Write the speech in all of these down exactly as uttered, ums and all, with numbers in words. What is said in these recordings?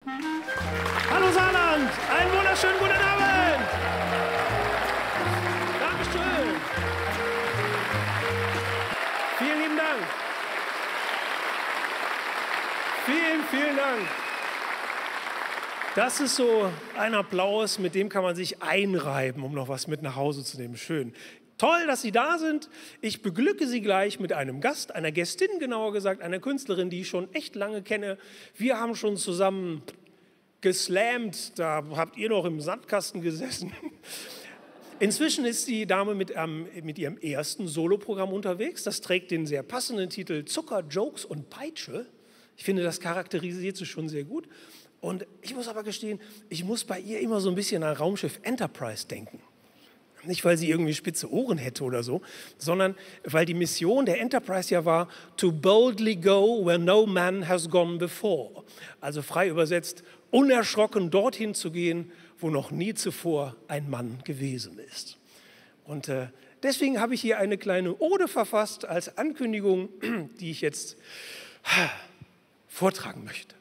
Hallo Saarland, einen wunderschönen guten Abend. Dankeschön. Vielen lieben Dank. Vielen, vielen Dank. Das ist so ein Applaus, mit dem kann man sich einreiben, um noch was mit nach Hause zu nehmen. Schön. Toll, dass Sie da sind. Ich beglücke Sie gleich mit einem Gast, einer Gästin genauer gesagt, einer Künstlerin, die ich schon echt lange kenne. Wir haben schon zusammen geslammt, da habt ihr noch im Sandkasten gesessen. Inzwischen ist die Dame mit, ähm, mit ihrem ersten Soloprogramm unterwegs. Das trägt den sehr passenden Titel Zucker, Jokes und Peitsche. Ich finde, das charakterisiert sie schon sehr gut. Und ich muss aber gestehen, ich muss bei ihr immer so ein bisschen an Raumschiff Enterprise denken. Nicht, weil sie irgendwie spitze Ohren hätte oder so, sondern weil die Mission der Enterprise ja war, to boldly go where no man has gone before. Also frei übersetzt, unerschrocken dorthin zu gehen, wo noch nie zuvor ein Mann gewesen ist. Und äh, deswegen habe ich hier eine kleine Ode verfasst als Ankündigung, die ich jetzt vortragen möchte.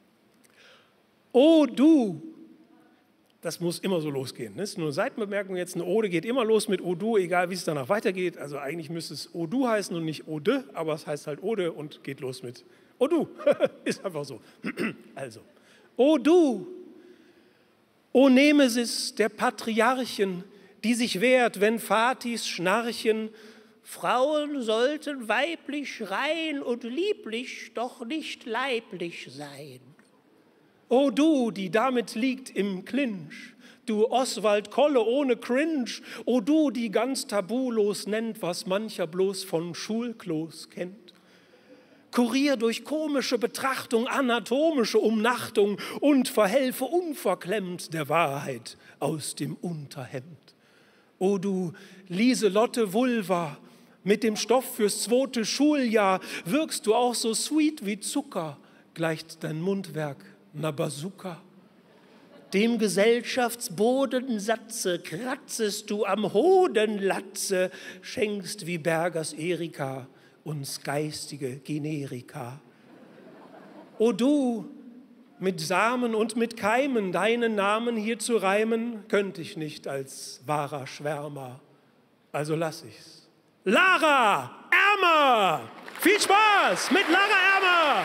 O du, das muss immer so losgehen. Das ist nur eine Seitenbemerkung jetzt, eine Ode geht immer los mit O du, egal wie es danach weitergeht. Also eigentlich müsste es O du heißen und nicht Ode, aber es heißt halt Ode und geht los mit O du. Ist einfach so. Also, O du, O Nemesis der Patriarchen, die sich wehrt, wenn Vatis schnarchen, Frauen sollten weiblich schreien und lieblich, doch nicht leiblich sein. O du, die damit liegt im Clinch, du Oswald Kolle ohne Cringe, o du, die ganz tabulos nennt, was mancher bloß von Schulklos kennt. Kurier durch komische Betrachtung, anatomische Umnachtung und verhelfe unverklemmt der Wahrheit aus dem Unterhemd. O du Lieselotte Vulva, mit dem Stoff fürs zweite Schuljahr wirkst du auch so sweet wie Zucker, gleicht dein Mundwerk na Bazooka. Dem Gesellschaftsbodensatze kratzest du am Hodenlatze, schenkst wie Bergers Erika uns geistige Generika. O du, mit Samen und mit Keimen deinen Namen hier zu reimen, könnte ich nicht als wahrer Schwärmer, also lass ich's. Lara Ermer! Viel Spaß mit Lara Ermer!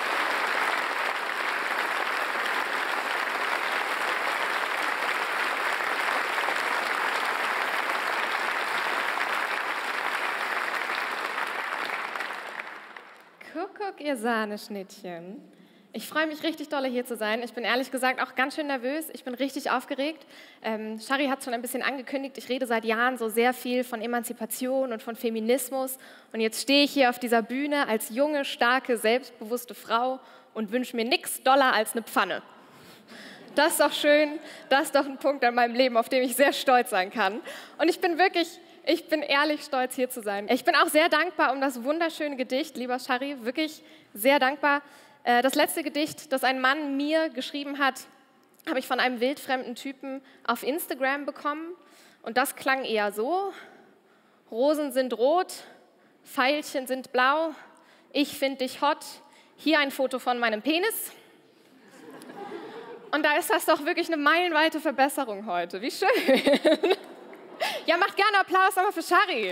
Kuckuck, ihr Sahneschnittchen. Ich freue mich richtig doll, hier zu sein. Ich bin ehrlich gesagt auch ganz schön nervös. Ich bin richtig aufgeregt. Ähm, Shari hat schon ein bisschen angekündigt, ich rede seit Jahren so sehr viel von Emanzipation und von Feminismus. Und jetzt stehe ich hier auf dieser Bühne als junge, starke, selbstbewusste Frau und wünsche mir nichts doller als eine Pfanne. Das ist doch schön. Das ist doch ein Punkt an meinem Leben, auf dem ich sehr stolz sein kann. Und ich bin wirklich... Ich bin ehrlich stolz, hier zu sein. Ich bin auch sehr dankbar um das wunderschöne Gedicht, lieber Shari, wirklich sehr dankbar. Das letzte Gedicht, das ein Mann mir geschrieben hat, habe ich von einem wildfremden Typen auf Instagram bekommen. Und das klang eher so: Rosen sind rot, Veilchen sind blau, ich finde dich hot, hier ein Foto von meinem Penis. Und da ist das doch wirklich eine meilenweite Verbesserung heute. Wie schön. Ja, macht gerne Applaus nochmal für Shari.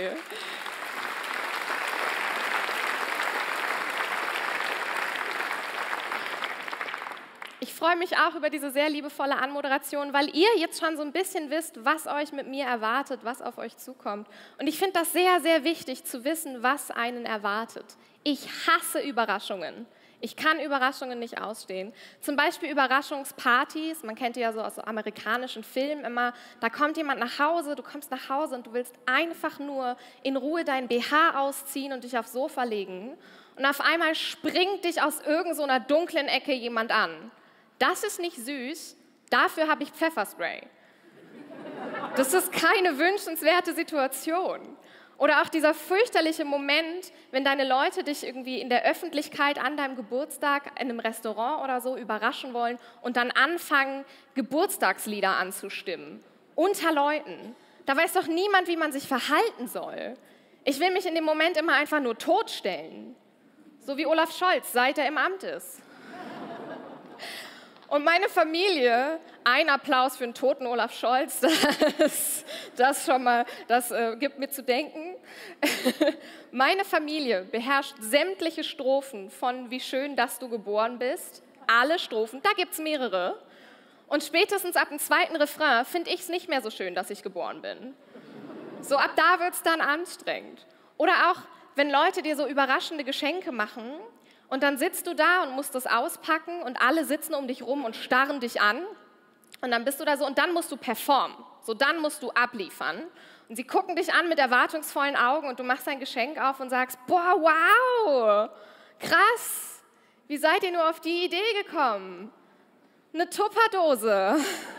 Ich freue mich auch über diese sehr liebevolle Anmoderation, weil ihr jetzt schon so ein bisschen wisst, was euch mit mir erwartet, was auf euch zukommt. Und ich finde das sehr, sehr wichtig zu wissen, was einen erwartet. Ich hasse Überraschungen. Ich kann Überraschungen nicht ausstehen. Zum Beispiel Überraschungspartys, man kennt die ja so aus so amerikanischen Filmen immer, da kommt jemand nach Hause, du kommst nach Hause und du willst einfach nur in Ruhe deinen B H ausziehen und dich aufs Sofa legen und auf einmal springt dich aus irgend so einer dunklen Ecke jemand an. Das ist nicht süß, dafür habe ich Pfefferspray. Das ist keine wünschenswerte Situation. Oder auch dieser fürchterliche Moment, wenn deine Leute dich irgendwie in der Öffentlichkeit an deinem Geburtstag in einem Restaurant oder so überraschen wollen und dann anfangen, Geburtstagslieder anzustimmen. Unter Leuten. Da weiß doch niemand, wie man sich verhalten soll. Ich will mich in dem Moment immer einfach nur totstellen. So wie Olaf Scholz, seit er im Amt ist. Und meine Familie, ein Applaus für den toten Olaf Scholz, das, das schon mal, das äh, gibt mir zu denken. Meine Familie beherrscht sämtliche Strophen von Wie schön, dass du geboren bist. Alle Strophen, da gibt es mehrere. Und spätestens ab dem zweiten Refrain finde ich es nicht mehr so schön, dass ich geboren bin. So ab da wird es dann anstrengend. Oder auch, wenn Leute dir so überraschende Geschenke machen und dann sitzt du da und musst das auspacken und alle sitzen um dich rum und starren dich an und dann bist du da so und dann musst du performen. So dann musst du abliefern. Und sie gucken dich an mit erwartungsvollen Augen und du machst dein Geschenk auf und sagst, boah, wow, krass, wie seid ihr nur auf die Idee gekommen? Eine Tupperdose.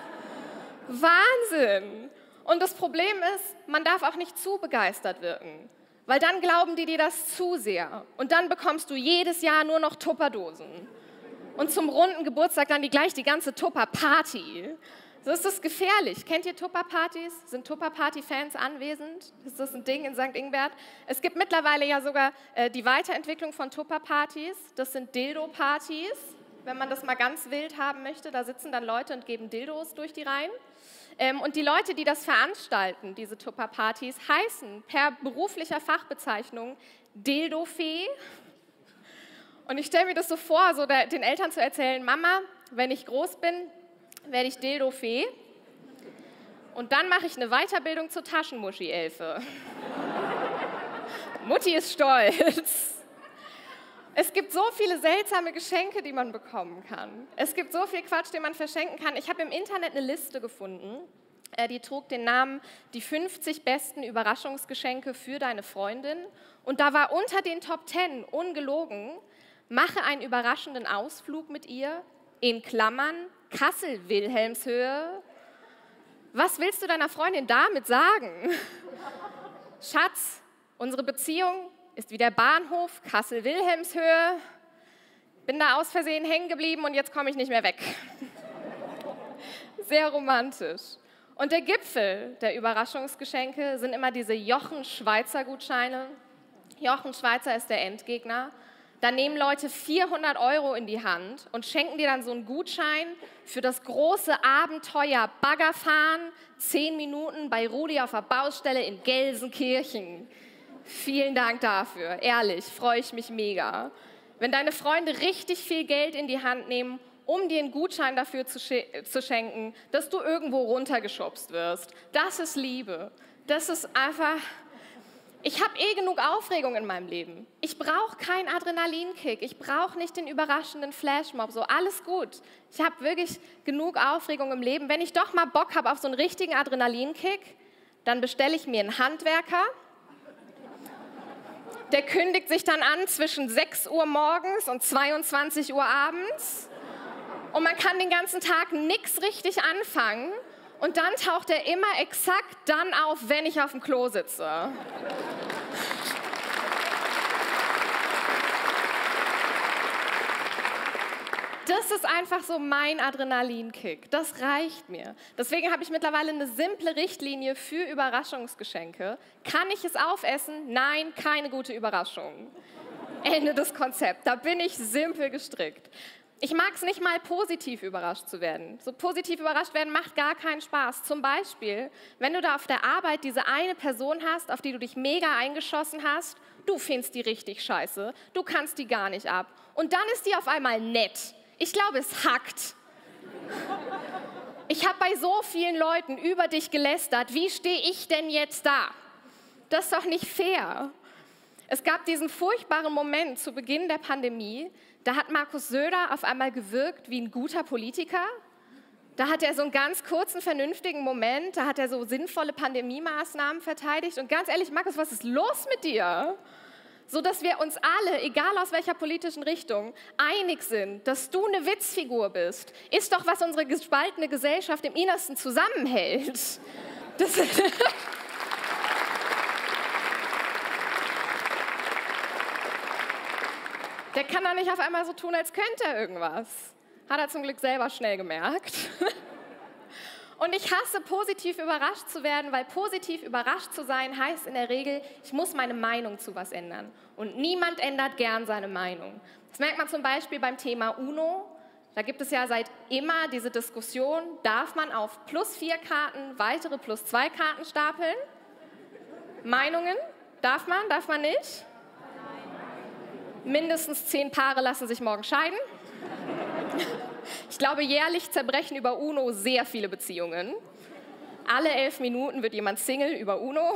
Wahnsinn. Und das Problem ist, man darf auch nicht zu begeistert wirken, weil dann glauben die dir das zu sehr. Und dann bekommst du jedes Jahr nur noch Tupperdosen. Und zum runden Geburtstag dann die, gleich die ganze Tupper-Party. So ist das gefährlich. Kennt ihr Tupper-Partys? Sind Tupper-Party-Fans anwesend? Ist das ein Ding in Sankt Ingbert? Es gibt mittlerweile ja sogar äh, die Weiterentwicklung von Tupper-Partys. Das sind Dildo-Partys. Wenn man das mal ganz wild haben möchte, da sitzen dann Leute und geben Dildos durch die Reihen. Ähm, und die Leute, die das veranstalten, diese Tupper-Partys, heißen per beruflicher Fachbezeichnung Dildo-Fee. Und ich stelle mir das so vor, so der, den Eltern zu erzählen, Mama, wenn ich groß bin, werde ich Dildo-Fee. Und dann mache ich eine Weiterbildung zur Taschenmuschi-Elfe. Mutti ist stolz. Es gibt so viele seltsame Geschenke, die man bekommen kann. Es gibt so viel Quatsch, den man verschenken kann. Ich habe im Internet eine Liste gefunden, die trug den Namen Die fünfzig besten Überraschungsgeschenke für deine Freundin. Und da war unter den Top zehn, ungelogen, mache einen überraschenden Ausflug mit ihr, in Klammern, Kassel-Wilhelmshöhe. Was willst du deiner Freundin damit sagen? Schatz, unsere Beziehung ist wie der Bahnhof Kassel-Wilhelmshöhe. Bin da aus Versehen hängen geblieben und jetzt komme ich nicht mehr weg. Sehr romantisch. Und der Gipfel der Überraschungsgeschenke sind immer diese Jochen-Schweizer-Gutscheine. Jochen Schweizer ist der Endgegner. Da nehmen Leute vierhundert Euro in die Hand und schenken dir dann so einen Gutschein für das große Abenteuer Baggerfahren, zehn Minuten bei Rudi auf der Baustelle in Gelsenkirchen. Vielen Dank dafür, ehrlich, freue ich mich mega. Wenn deine Freunde richtig viel Geld in die Hand nehmen, um dir einen Gutschein dafür zu, sch- zu schenken, dass du irgendwo runtergeschubst wirst, das ist Liebe. Das ist einfach... Ich habe eh genug Aufregung in meinem Leben. Ich brauche keinen Adrenalinkick. Ich brauche nicht den überraschenden Flashmob. So, alles gut. Ich habe wirklich genug Aufregung im Leben. Wenn ich doch mal Bock habe auf so einen richtigen Adrenalinkick, dann bestelle ich mir einen Handwerker. Der kündigt sich dann an zwischen sechs Uhr morgens und zweiundzwanzig Uhr abends. Und man kann den ganzen Tag nichts richtig anfangen. Und dann taucht er immer exakt dann auf, wenn ich auf dem Klo sitze. Das ist einfach so mein Adrenalinkick. Das reicht mir. Deswegen habe ich mittlerweile eine simple Richtlinie für Überraschungsgeschenke. Kann ich es aufessen? Nein, keine gute Überraschung. Ende des Konzepts. Da bin ich simpel gestrickt. Ich mag es nicht mal, positiv überrascht zu werden. So positiv überrascht werden macht gar keinen Spaß. Zum Beispiel, wenn du da auf der Arbeit diese eine Person hast, auf die du dich mega eingeschossen hast, du findest die richtig scheiße, du kannst die gar nicht ab. Und dann ist die auf einmal nett. Ich glaube, es hackt. Ich habe bei so vielen Leuten über dich gelästert. Wie stehe ich denn jetzt da? Das ist doch nicht fair. Es gab diesen furchtbaren Moment zu Beginn der Pandemie, da hat Markus Söder auf einmal gewirkt wie ein guter Politiker. Da hat er so einen ganz kurzen, vernünftigen Moment, da hat er so sinnvolle Pandemie-Maßnahmen verteidigt. Und ganz ehrlich, Markus, was ist los mit dir? So dass wir uns alle, egal aus welcher politischen Richtung, einig sind, dass du eine Witzfigur bist, ist doch, was unsere gespaltene Gesellschaft im Innersten zusammenhält. Das Der kann doch nicht auf einmal so tun, als könnte er irgendwas. Hat er zum Glück selber schnell gemerkt. Und ich hasse, positiv überrascht zu werden, weil positiv überrascht zu sein heißt in der Regel, ich muss meine Meinung zu was ändern. Und niemand ändert gern seine Meinung. Das merkt man zum Beispiel beim Thema UNO. Da gibt es ja seit immer diese Diskussion, darf man auf plus vier Karten weitere plus zwei Karten stapeln? Meinungen? Darf man, darf man nicht? Mindestens zehn Paare lassen sich morgen scheiden. Ich glaube, jährlich zerbrechen über UNO sehr viele Beziehungen. Alle elf Minuten wird jemand Single über UNO.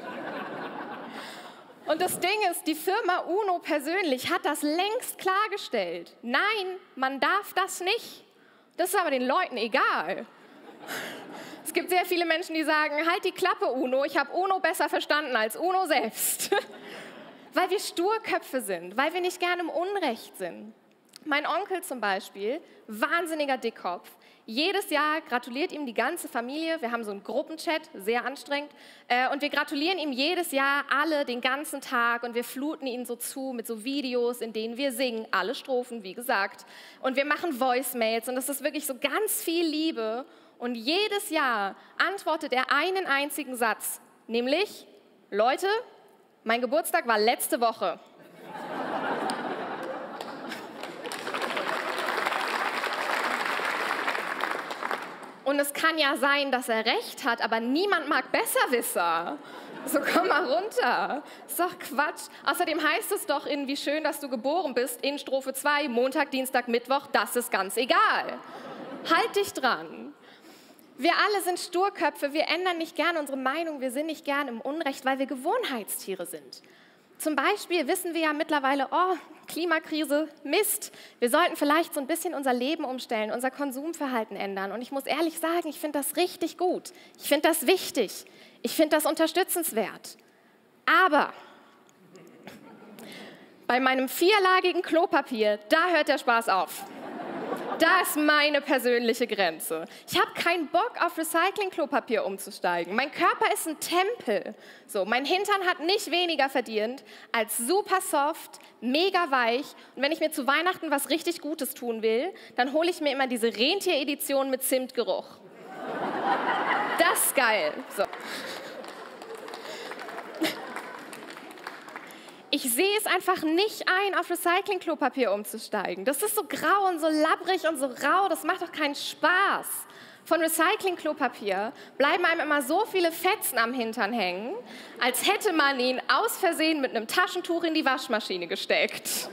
Und das Ding ist, die Firma UNO persönlich hat das längst klargestellt. Nein, man darf das nicht. Das ist aber den Leuten egal. Es gibt sehr viele Menschen, die sagen, halt die Klappe, UNO, ich habe UNO besser verstanden als UNO selbst. Weil wir Sturköpfe sind, weil wir nicht gerne im Unrecht sind. Mein Onkel zum Beispiel, wahnsinniger Dickkopf. Jedes Jahr gratuliert ihm die ganze Familie. Wir haben so einen Gruppenchat, sehr anstrengend. Äh, und wir gratulieren ihm jedes Jahr alle den ganzen Tag. Und wir fluten ihn so zu mit so Videos, in denen wir singen. Alle Strophen, wie gesagt. Und wir machen Voicemails. Und das ist wirklich so ganz viel Liebe. Und jedes Jahr antwortet er einen einzigen Satz. Nämlich, Leute, mein Geburtstag war letzte Woche. Und es kann ja sein, dass er recht hat, aber niemand mag Besserwisser. So, komm mal runter. Ist doch Quatsch. Außerdem heißt es doch in Wie schön, dass du geboren bist, in Strophe zwei, Montag, Dienstag, Mittwoch, das ist ganz egal. Halt dich dran. Wir alle sind Sturköpfe, wir ändern nicht gern unsere Meinung, wir sind nicht gern im Unrecht, weil wir Gewohnheitstiere sind. Zum Beispiel wissen wir ja mittlerweile, oh, Klimakrise, Mist, wir sollten vielleicht so ein bisschen unser Leben umstellen, unser Konsumverhalten ändern. Und ich muss ehrlich sagen, ich finde das richtig gut. Ich finde das wichtig. Ich finde das unterstützenswert. Aber bei meinem vierlagigen Klopapier, da hört der Spaß auf. Da ist meine persönliche Grenze. Ich habe keinen Bock, auf Recycling-Klopapier umzusteigen. Mein Körper ist ein Tempel. So, mein Hintern hat nicht weniger verdient als super soft, mega weich. Und wenn ich mir zu Weihnachten was richtig Gutes tun will, dann hole ich mir immer diese Rentier-Edition mit Zimtgeruch. Das ist geil. So. Ich sehe es einfach nicht ein, auf Recycling-Klopapier umzusteigen. Das ist so grau und so labbrig und so rau, das macht doch keinen Spaß. Von Recycling-Klopapier bleiben einem immer so viele Fetzen am Hintern hängen, als hätte man ihn aus Versehen mit einem Taschentuch in die Waschmaschine gesteckt.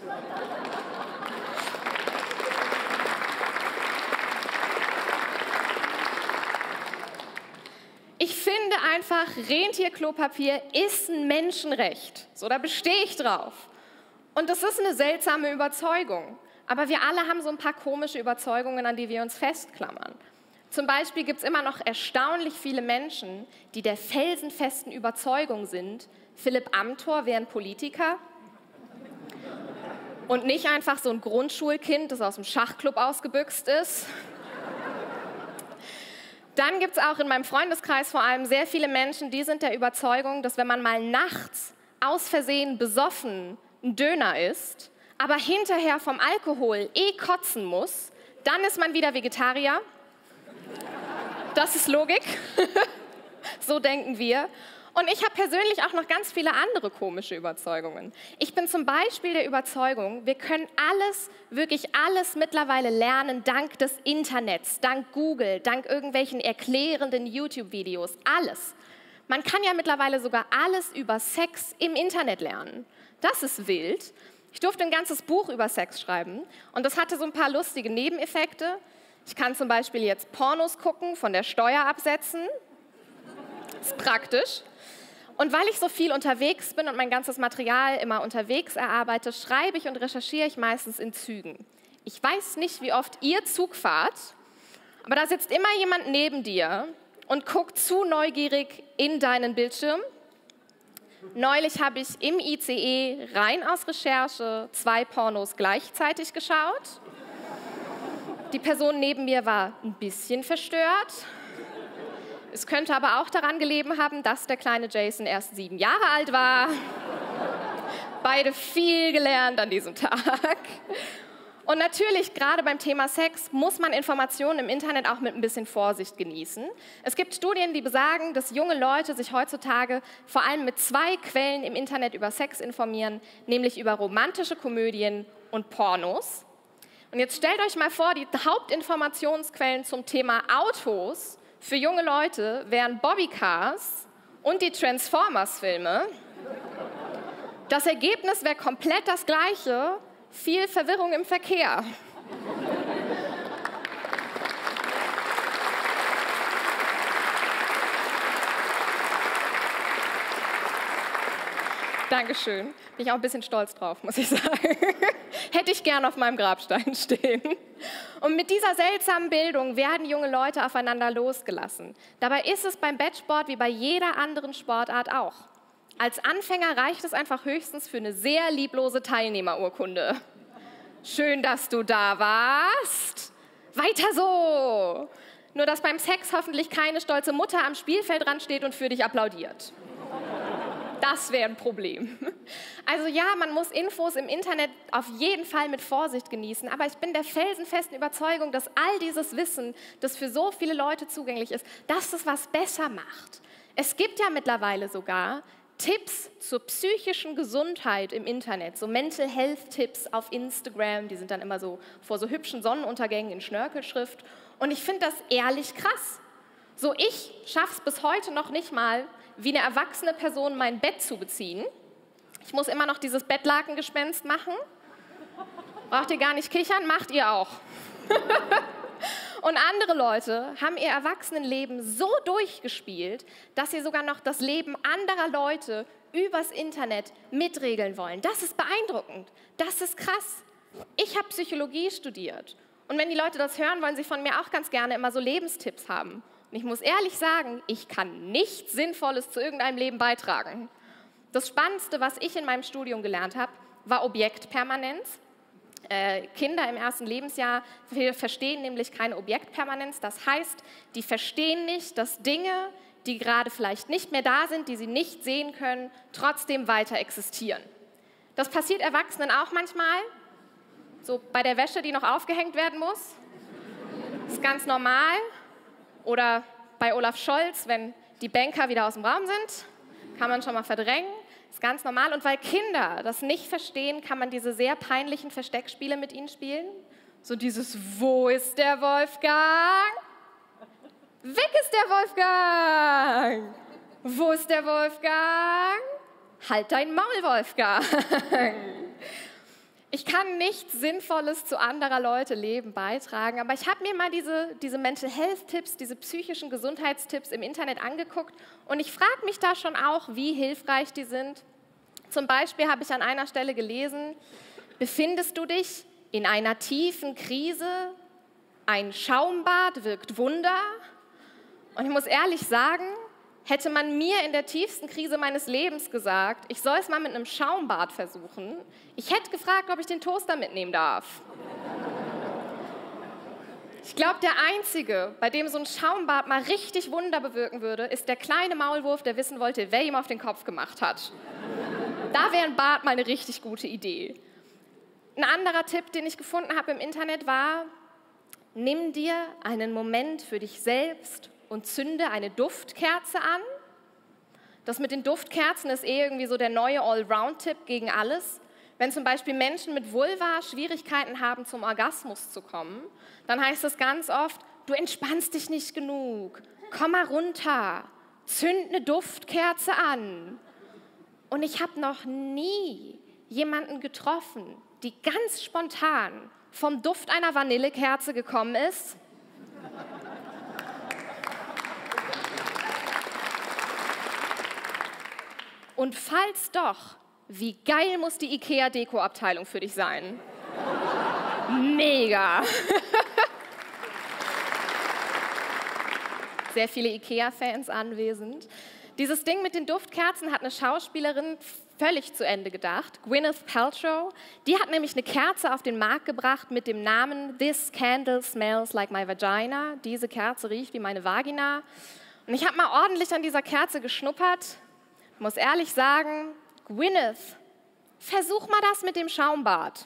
Ich finde einfach, Rentierklopapier ist ein Menschenrecht. So, da bestehe ich drauf. Und das ist eine seltsame Überzeugung. Aber wir alle haben so ein paar komische Überzeugungen, an die wir uns festklammern. Zum Beispiel gibt es immer noch erstaunlich viele Menschen, die der felsenfesten Überzeugung sind, Philipp Amthor wäre ein Politiker und nicht einfach so ein Grundschulkind, das aus dem Schachclub ausgebüxt ist. Dann gibt es auch in meinem Freundeskreis vor allem sehr viele Menschen, die sind der Überzeugung, dass wenn man mal nachts aus Versehen besoffen einen Döner isst, aber hinterher vom Alkohol eh kotzen muss, dann ist man wieder Vegetarier. Das ist Logik. So denken wir. Und ich habe persönlich auch noch ganz viele andere komische Überzeugungen. Ich bin zum Beispiel der Überzeugung, wir können alles, wirklich alles mittlerweile lernen dank des Internets, dank Google, dank irgendwelchen erklärenden YouTube-Videos, alles. Man kann ja mittlerweile sogar alles über Sex im Internet lernen. Das ist wild. Ich durfte ein ganzes Buch über Sex schreiben und das hatte so ein paar lustige Nebeneffekte. Ich kann zum Beispiel jetzt Pornos gucken, von der Steuer absetzen. Das ist praktisch. Und weil ich so viel unterwegs bin und mein ganzes Material immer unterwegs erarbeite, schreibe ich und recherchiere ich meistens in Zügen. Ich weiß nicht, wie oft ihr Zug fahrt, aber da sitzt immer jemand neben dir und guckt zu neugierig in deinen Bildschirm. Neulich habe ich im I C E rein aus Recherche zwei Pornos gleichzeitig geschaut. Die Person neben mir war ein bisschen verstört. Es könnte aber auch daran gelegen haben, dass der kleine Jason erst sieben Jahre alt war. Beide viel gelernt an diesem Tag. Und natürlich, gerade beim Thema Sex, muss man Informationen im Internet auch mit ein bisschen Vorsicht genießen. Es gibt Studien, die besagen, dass junge Leute sich heutzutage vor allem mit zwei Quellen im Internet über Sex informieren, nämlich über romantische Komödien und Pornos. Und jetzt stellt euch mal vor, die Hauptinformationsquellen zum Thema Autos für junge Leute wären Bobbycars und die Transformers-Filme. Das Ergebnis wäre komplett das gleiche, viel Verwirrung im Verkehr. Dankeschön. Bin ich auch ein bisschen stolz drauf, muss ich sagen. Hätte ich gern auf meinem Grabstein stehen. Und mit dieser seltsamen Bildung werden junge Leute aufeinander losgelassen. Dabei ist es beim Bettsport wie bei jeder anderen Sportart auch. Als Anfänger reicht es einfach höchstens für eine sehr lieblose Teilnehmerurkunde. Schön, dass du da warst. Weiter so. Nur, dass beim Sex hoffentlich keine stolze Mutter am Spielfeldrand steht und für dich applaudiert. Das wäre ein Problem. Also ja, man muss Infos im Internet auf jeden Fall mit Vorsicht genießen, aber ich bin der felsenfesten Überzeugung, dass all dieses Wissen, das für so viele Leute zugänglich ist, dass es was besser macht. Es gibt ja mittlerweile sogar Tipps zur psychischen Gesundheit im Internet, so Mental Health Tipps auf Instagram, die sind dann immer so vor so hübschen Sonnenuntergängen in Schnörkelschrift und ich finde das ehrlich krass. So, ich schaffe es bis heute noch nicht mal, wie eine erwachsene Person mein Bett zu beziehen. Ich muss immer noch dieses Bettlakengespenst machen. Braucht ihr gar nicht kichern, macht ihr auch. Und andere Leute haben ihr Erwachsenenleben so durchgespielt, dass sie sogar noch das Leben anderer Leute übers Internet mitregeln wollen. Das ist beeindruckend. Das ist krass. Ich habe Psychologie studiert. Und wenn die Leute das hören, wollen sie von mir auch ganz gerne immer so Lebenstipps haben. Und ich muss ehrlich sagen, ich kann nichts Sinnvolles zu irgendeinem Leben beitragen. Das Spannendste, was ich in meinem Studium gelernt habe, war Objektpermanenz. Äh, Kinder im ersten Lebensjahr verstehen nämlich keine Objektpermanenz. Das heißt, die verstehen nicht, dass Dinge, die gerade vielleicht nicht mehr da sind, die sie nicht sehen können, trotzdem weiter existieren. Das passiert Erwachsenen auch manchmal, so bei der Wäsche, die noch aufgehängt werden muss. Das ist ganz normal. Oder bei Olaf Scholz, wenn die Banker wieder aus dem Raum sind, kann man schon mal verdrängen. Das ist ganz normal. Und weil Kinder das nicht verstehen, kann man diese sehr peinlichen Versteckspiele mit ihnen spielen. So dieses, wo ist der Wolfgang? Weg ist der Wolfgang! Wo ist der Wolfgang? Halt dein Maul, Wolfgang! Ich kann nichts Sinnvolles zu anderer Leute Leben beitragen, aber ich habe mir mal diese, diese Mental Health Tipps, diese psychischen Gesundheitstipps im Internet angeguckt und ich frage mich da schon auch, wie hilfreich die sind. Zum Beispiel habe ich an einer Stelle gelesen, befindest du dich in einer tiefen Krise? Ein Schaumbad wirkt Wunder. Und ich muss ehrlich sagen, hätte man mir in der tiefsten Krise meines Lebens gesagt, ich soll es mal mit einem Schaumbad versuchen, ich hätte gefragt, ob ich den Toaster mitnehmen darf. Ich glaube, der Einzige, bei dem so ein Schaumbad mal richtig Wunder bewirken würde, ist der kleine Maulwurf, der wissen wollte, wer ihm auf den Kopf gemacht hat. Da wäre ein Bad mal eine richtig gute Idee. Ein anderer Tipp, den ich gefunden habe im Internet, war, nimm dir einen Moment für dich selbst und zünde eine Duftkerze an. Das mit den Duftkerzen ist eh irgendwie so der neue Allround-Tipp gegen alles. Wenn zum Beispiel Menschen mit Vulva Schwierigkeiten haben, zum Orgasmus zu kommen, dann heißt es ganz oft, du entspannst dich nicht genug, komm mal runter, zünd eine Duftkerze an. Und ich habe noch nie jemanden getroffen, die ganz spontan vom Duft einer Vanillekerze gekommen ist. Und falls doch, wie geil muss die IKEA-Deko-Abteilung für dich sein? Mega! Sehr viele IKEA-Fans anwesend. Dieses Ding mit den Duftkerzen hat eine Schauspielerin völlig zu Ende gedacht, Gwyneth Paltrow. Die hat nämlich eine Kerze auf den Markt gebracht mit dem Namen This Candle Smells Like My Vagina. Diese Kerze riecht wie meine Vagina. Und ich habe mal ordentlich an dieser Kerze geschnuppert. Ich muss ehrlich sagen, Gwyneth, versuch mal das mit dem Schaumbad.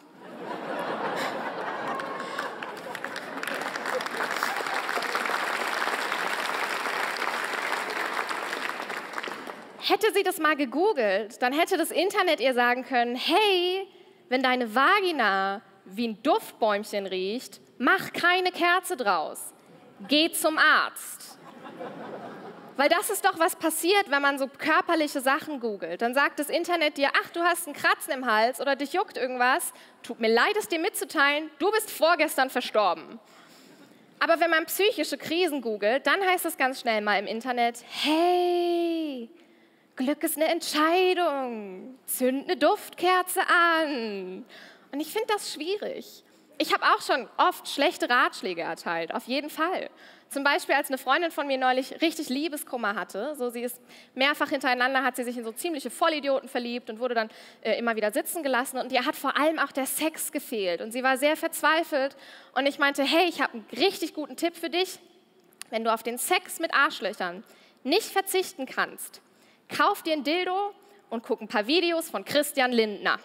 Hätte sie das mal gegoogelt, dann hätte das Internet ihr sagen können, hey, wenn deine Vagina wie ein Duftbäumchen riecht, mach keine Kerze draus. Geh zum Arzt. Weil das ist doch, was passiert, wenn man so körperliche Sachen googelt. Dann sagt das Internet dir, ach, du hast einen Kratzen im Hals oder dich juckt irgendwas. Tut mir leid, es dir mitzuteilen, du bist vorgestern verstorben. Aber wenn man psychische Krisen googelt, dann heißt es ganz schnell mal im Internet, hey, Glück ist eine Entscheidung, zünd eine Duftkerze an. Und ich finde das schwierig. Ich habe auch schon oft schlechte Ratschläge erteilt, auf jeden Fall. Zum Beispiel, als eine Freundin von mir neulich richtig Liebeskummer hatte. So, sie ist mehrfach hintereinander, hat sie sich in so ziemliche Vollidioten verliebt und wurde dann äh, immer wieder sitzen gelassen. Und ihr hat vor allem auch der Sex gefehlt. Und sie war sehr verzweifelt. Und ich meinte, hey, ich habe einen richtig guten Tipp für dich. Wenn du auf den Sex mit Arschlöchern nicht verzichten kannst, kauf dir ein Dildo und guck ein paar Videos von Christian Lindner.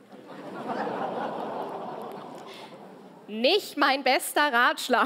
Nicht mein bester Ratschlag.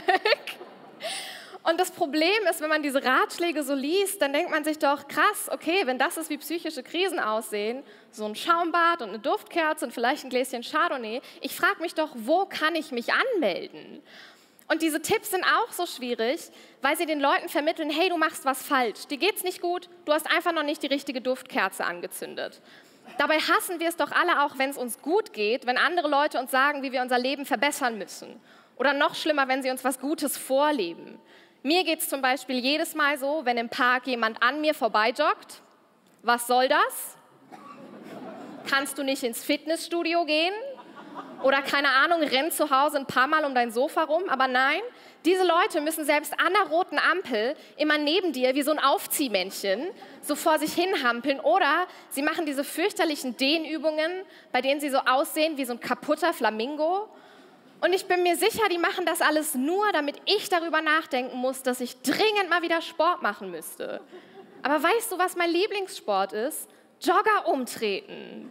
Und das Problem ist, wenn man diese Ratschläge so liest, dann denkt man sich doch, krass, okay, wenn das ist, wie psychische Krisen aussehen, so ein Schaumbad und eine Duftkerze und vielleicht ein Gläschen Chardonnay, ich frage mich doch, wo kann ich mich anmelden? Und diese Tipps sind auch so schwierig, weil sie den Leuten vermitteln, hey, du machst was falsch, dir geht's nicht gut, du hast einfach noch nicht die richtige Duftkerze angezündet. Dabei hassen wir es doch alle auch, wenn es uns gut geht, wenn andere Leute uns sagen, wie wir unser Leben verbessern müssen. Oder noch schlimmer, wenn sie uns was Gutes vorleben. Mir geht es zum Beispiel jedes Mal so, wenn im Park jemand an mir vorbeijoggt. Was soll das? Kannst du nicht ins Fitnessstudio gehen? Oder keine Ahnung, renn zu Hause ein paar Mal um dein Sofa rum? Aber nein, diese Leute müssen selbst an der roten Ampel immer neben dir wie so ein Aufziehmännchen so vor sich hinhampeln. Oder sie machen diese fürchterlichen Dehnübungen, bei denen sie so aussehen wie so ein kaputter Flamingo. Und ich bin mir sicher, die machen das alles nur, damit ich darüber nachdenken muss, dass ich dringend mal wieder Sport machen müsste. Aber weißt du, was mein Lieblingssport ist? Jogger umtreten.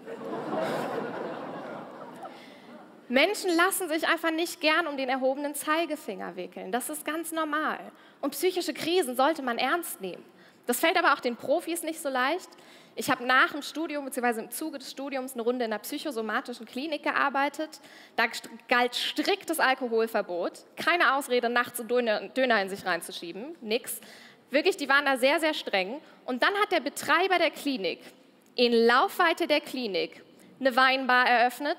Menschen lassen sich einfach nicht gern um den erhobenen Zeigefinger wickeln. Das ist ganz normal. Und psychische Krisen sollte man ernst nehmen. Das fällt aber auch den Profis nicht so leicht. Ich habe nach dem Studium bzw. im Zuge des Studiums eine Runde in einer psychosomatischen Klinik gearbeitet. Da galt striktes Alkoholverbot. Keine Ausrede, nachts so Döner in sich reinzuschieben. Nix. Wirklich, die waren da sehr, sehr streng. Und dann hat der Betreiber der Klinik in Laufweite der Klinik eine Weinbar eröffnet.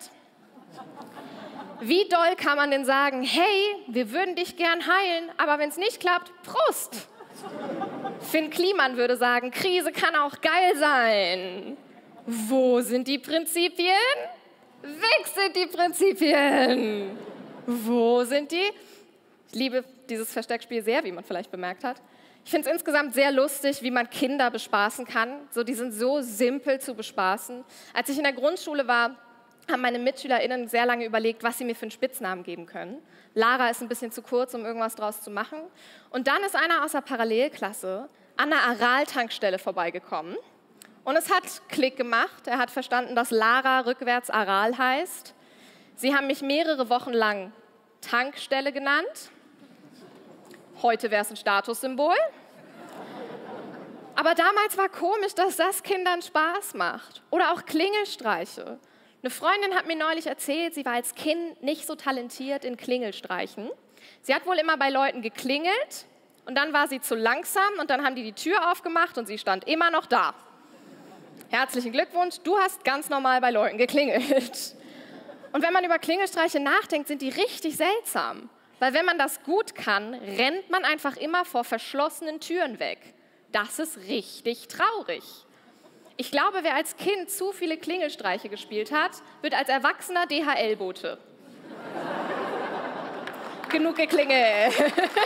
Wie doll kann man denn sagen, hey, wir würden dich gern heilen, aber wenn es nicht klappt, Prost! Finn Kliman würde sagen, Krise kann auch geil sein. Wo sind die Prinzipien? Weg sind die Prinzipien. Wo sind die? Ich liebe dieses Versteckspiel sehr, wie man vielleicht bemerkt hat. Ich finde es insgesamt sehr lustig, wie man Kinder bespaßen kann. So, die sind so simpel zu bespaßen. Als ich in der Grundschule war, haben meine MitschülerInnen sehr lange überlegt, was sie mir für einen Spitznamen geben können. Lara ist ein bisschen zu kurz, um irgendwas draus zu machen. Und dann ist einer aus der Parallelklasse an der Aral-Tankstelle vorbeigekommen. Und es hat Klick gemacht. Er hat verstanden, dass Lara rückwärts Aral heißt. Sie haben mich mehrere Wochen lang Tankstelle genannt. Heute wäre es ein Statussymbol. Aber damals war komisch, dass das Kindern Spaß macht. Oder auch Klingelstreiche. Eine Freundin hat mir neulich erzählt, sie war als Kind nicht so talentiert in Klingelstreichen. Sie hat wohl immer bei Leuten geklingelt und dann war sie zu langsam und dann haben die die Tür aufgemacht und sie stand immer noch da. Herzlichen Glückwunsch, du hast ganz normal bei Leuten geklingelt. Und wenn man über Klingelstreiche nachdenkt, sind die richtig seltsam. Weil wenn man das gut kann, rennt man einfach immer vor verschlossenen Türen weg. Das ist richtig traurig. Ich glaube, wer als Kind zu viele Klingelstreiche gespielt hat, wird als Erwachsener D H L-Bote. Genug geklingelt.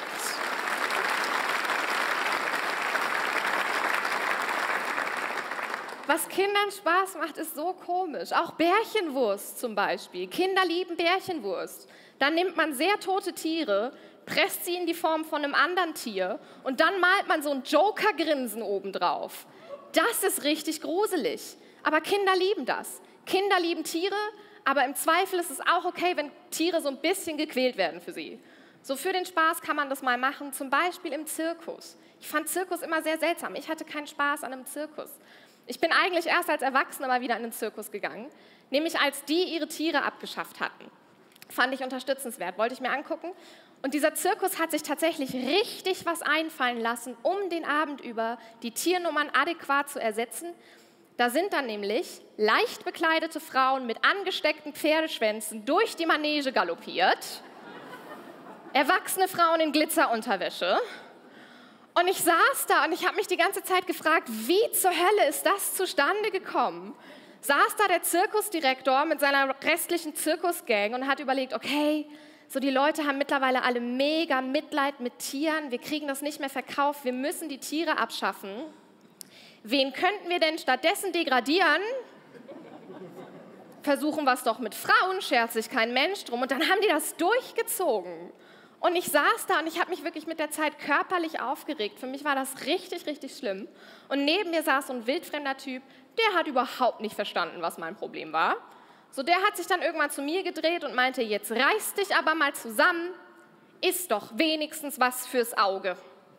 Was Kindern Spaß macht, ist so komisch. Auch Bärchenwurst zum Beispiel. Kinder lieben Bärchenwurst. Dann nimmt man sehr tote Tiere, presst sie in die Form von einem anderen Tier und dann malt man so ein Joker-Grinsen obendrauf. Das ist richtig gruselig. Aber Kinder lieben das. Kinder lieben Tiere, aber im Zweifel ist es auch okay, wenn Tiere so ein bisschen gequält werden für sie. So für den Spaß kann man das mal machen, zum Beispiel im Zirkus. Ich fand Zirkus immer sehr seltsam. Ich hatte keinen Spaß an einem Zirkus. Ich bin eigentlich erst als Erwachsene mal wieder in den Zirkus gegangen, nämlich als die ihre Tiere abgeschafft hatten. Fand ich unterstützenswert, wollte ich mir angucken. Und dieser Zirkus hat sich tatsächlich richtig was einfallen lassen, um den Abend über die Tiernummern adäquat zu ersetzen. Da sind dann nämlich leicht bekleidete Frauen mit angesteckten Pferdeschwänzen durch die Manege galoppiert, erwachsene Frauen in Glitzerunterwäsche. Und ich saß da und ich habe mich die ganze Zeit gefragt, wie zur Hölle ist das zustande gekommen? Saß da der Zirkusdirektor mit seiner restlichen Zirkusgang und hat überlegt, okay, so die Leute haben mittlerweile alle mega Mitleid mit Tieren, wir kriegen das nicht mehr verkauft, wir müssen die Tiere abschaffen. Wen könnten wir denn stattdessen degradieren? Versuchen wir es doch mit Frauen, schert sich kein Mensch drum. Und dann haben die das durchgezogen. Und ich saß da und ich habe mich wirklich mit der Zeit körperlich aufgeregt. Für mich war das richtig, richtig schlimm. Und neben mir saß so ein wildfremder Typ, der hat überhaupt nicht verstanden, was mein Problem war. So, der hat sich dann irgendwann zu mir gedreht und meinte, jetzt reiß dich aber mal zusammen, ist doch wenigstens was fürs Auge.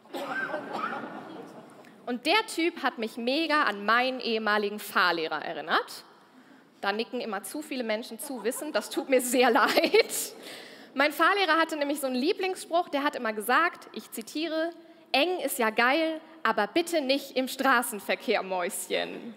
Und der Typ hat mich mega an meinen ehemaligen Fahrlehrer erinnert. Da nicken immer zu viele Menschen zu, wissen, das tut mir sehr leid. Mein Fahrlehrer hatte nämlich so einen Lieblingsspruch, der hat immer gesagt, ich zitiere, eng ist ja geil, aber bitte nicht im Straßenverkehr, Mäuschen.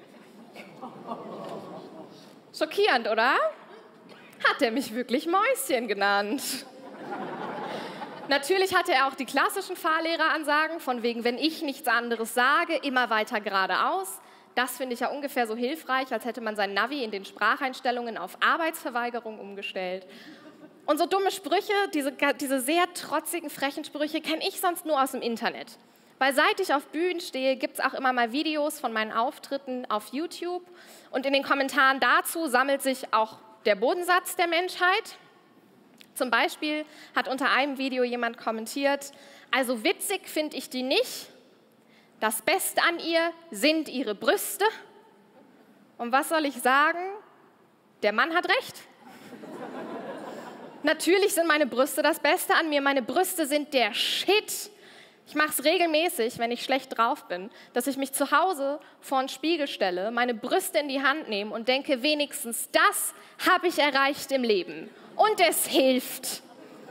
Schockierend, oder? Hat er mich wirklich Mäuschen genannt? Natürlich hatte er auch die klassischen Fahrlehreransagen, von wegen, wenn ich nichts anderes sage, immer weiter geradeaus. Das finde ich ja ungefähr so hilfreich, als hätte man sein Navi in den Spracheinstellungen auf Arbeitsverweigerung umgestellt. Und so dumme Sprüche, diese, diese sehr trotzigen, frechen Sprüche, kenne ich sonst nur aus dem Internet. Weil seit ich auf Bühnen stehe, gibt es auch immer mal Videos von meinen Auftritten auf YouTube. Und in den Kommentaren dazu sammelt sich auch der Bodensatz der Menschheit. Zum Beispiel hat unter einem Video jemand kommentiert, also witzig finde ich die nicht, das Beste an ihr sind ihre Brüste. Und was soll ich sagen? Der Mann hat recht. Natürlich sind meine Brüste das Beste an mir, meine Brüste sind der Shit. Ich mache es regelmäßig, wenn ich schlecht drauf bin, dass ich mich zu Hause vor einen Spiegel stelle, meine Brüste in die Hand nehme und denke, wenigstens das habe ich erreicht im Leben. Und es hilft.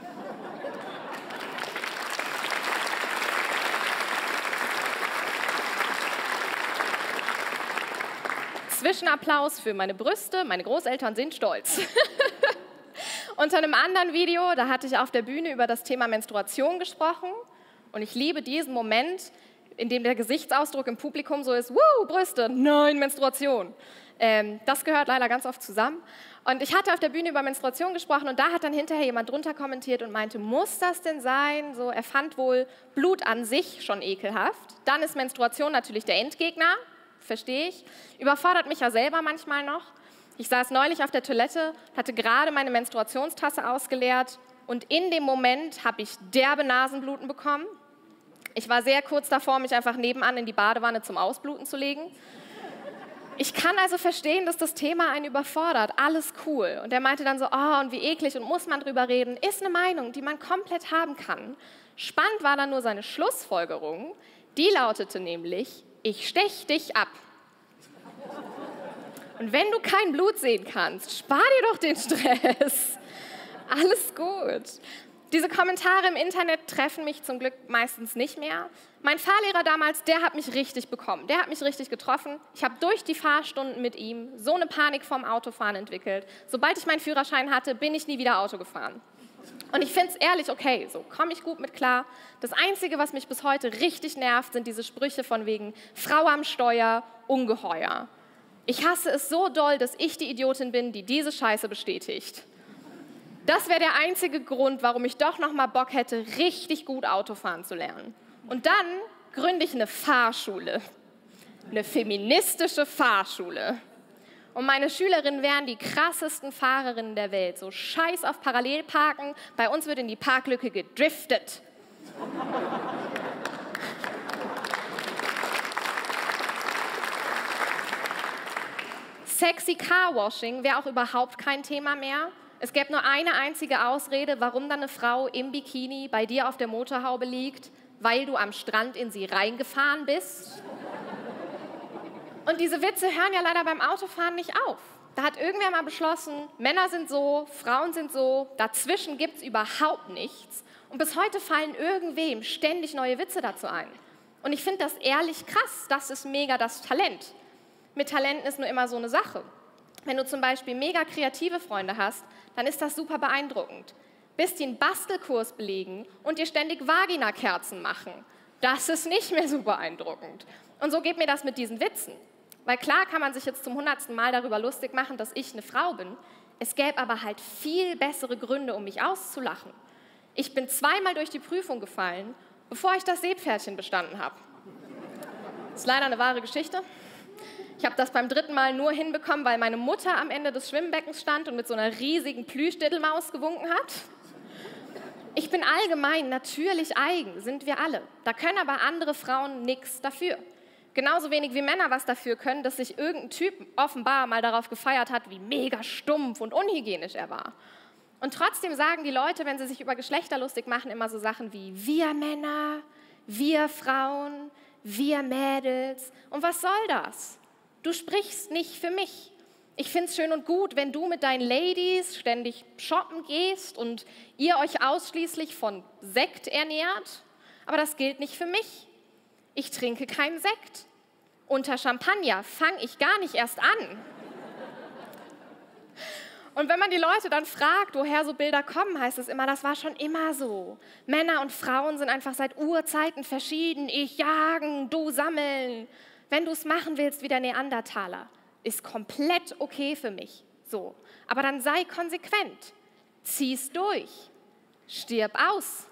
Zwischenapplaus für meine Brüste, meine Großeltern sind stolz. Unter einem anderen Video, da hatte ich auf der Bühne über das Thema Menstruation gesprochen. Und ich liebe diesen Moment, in dem der Gesichtsausdruck im Publikum so ist, wuh, Brüste, nein, Menstruation. Ähm, das gehört leider ganz oft zusammen. Und ich hatte auf der Bühne über Menstruation gesprochen und da hat dann hinterher jemand drunter kommentiert und meinte, muss das denn sein? So, er fand wohl Blut an sich schon ekelhaft. Dann ist Menstruation natürlich der Endgegner, verstehe ich. Überfordert mich ja selber manchmal noch. Ich saß neulich auf der Toilette, hatte gerade meine Menstruationstasse ausgeleert und in dem Moment habe ich derbe Nasenbluten bekommen. Ich war sehr kurz davor, mich einfach nebenan in die Badewanne zum Ausbluten zu legen. Ich kann also verstehen, dass das Thema einen überfordert. Alles cool. Und er meinte dann so, oh, und wie eklig und muss man drüber reden? Ist eine Meinung, die man komplett haben kann. Spannend war dann nur seine Schlussfolgerung. Die lautete nämlich, ich stech dich ab. Und wenn du kein Blut sehen kannst, spar dir doch den Stress. Alles gut. Diese Kommentare im Internet treffen mich zum Glück meistens nicht mehr. Mein Fahrlehrer damals, der hat mich richtig bekommen. Der hat mich richtig getroffen. Ich habe durch die Fahrstunden mit ihm so eine Panik vorm Autofahren entwickelt. Sobald ich meinen Führerschein hatte, bin ich nie wieder Auto gefahren. Und ich finde es ehrlich okay, so komme ich gut mit klar. Das Einzige, was mich bis heute richtig nervt, sind diese Sprüche von wegen Frau am Steuer, Ungeheuer. Ich hasse es so doll, dass ich die Idiotin bin, die diese Scheiße bestätigt. Das wäre der einzige Grund, warum ich doch noch mal Bock hätte, richtig gut Autofahren zu lernen. Und dann gründe ich eine Fahrschule, eine feministische Fahrschule. Und meine Schülerinnen wären die krassesten Fahrerinnen der Welt. So scheiß auf Parallelparken, bei uns wird in die Parklücke gedriftet. Sexy Carwashing wäre auch überhaupt kein Thema mehr. Es gäbe nur eine einzige Ausrede, warum dann eine Frau im Bikini bei dir auf der Motorhaube liegt, weil du am Strand in sie reingefahren bist. Und diese Witze hören ja leider beim Autofahren nicht auf. Da hat irgendwer mal beschlossen, Männer sind so, Frauen sind so, dazwischen gibt es überhaupt nichts. Und bis heute fallen irgendwem ständig neue Witze dazu ein. Und ich finde das ehrlich krass, das ist mega das Talent. Mit Talenten ist nur immer so eine Sache. Wenn du zum Beispiel mega kreative Freunde hast, dann ist das super beeindruckend. Bis die einen Bastelkurs belegen und dir ständig Vagina-Kerzen machen, das ist nicht mehr so beeindruckend. Und so geht mir das mit diesen Witzen. Weil klar kann man sich jetzt zum hundertsten Mal darüber lustig machen, dass ich eine Frau bin. Es gäbe aber halt viel bessere Gründe, um mich auszulachen. Ich bin zweimal durch die Prüfung gefallen, bevor ich das Seepferdchen bestanden habe. Das ist leider eine wahre Geschichte. Ich habe das beim dritten Mal nur hinbekommen, weil meine Mutter am Ende des Schwimmbeckens stand und mit so einer riesigen Plüschdiddelmaus gewunken hat. Ich bin allgemein natürlich eigen, sind wir alle. Da können aber andere Frauen nichts dafür. Genauso wenig wie Männer was dafür können, dass sich irgendein Typ offenbar mal darauf gefeiert hat, wie mega stumpf und unhygienisch er war. Und trotzdem sagen die Leute, wenn sie sich über Geschlechter lustig machen, immer so Sachen wie wir Männer, wir Frauen, wir Mädels. Und was soll das? Du sprichst nicht für mich. Ich finde es schön und gut, wenn du mit deinen Ladies ständig shoppen gehst und ihr euch ausschließlich von Sekt ernährt. Aber das gilt nicht für mich. Ich trinke keinen Sekt. Unter Champagner fange ich gar nicht erst an. Und wenn man die Leute dann fragt, woher so Bilder kommen, heißt es immer, das war schon immer so. Männer und Frauen sind einfach seit Urzeiten verschieden. Ich jagen, du sammeln. Wenn du es machen willst wie der Neandertaler, ist komplett okay für mich. So. Aber dann sei konsequent. Zieh's durch. Stirb aus.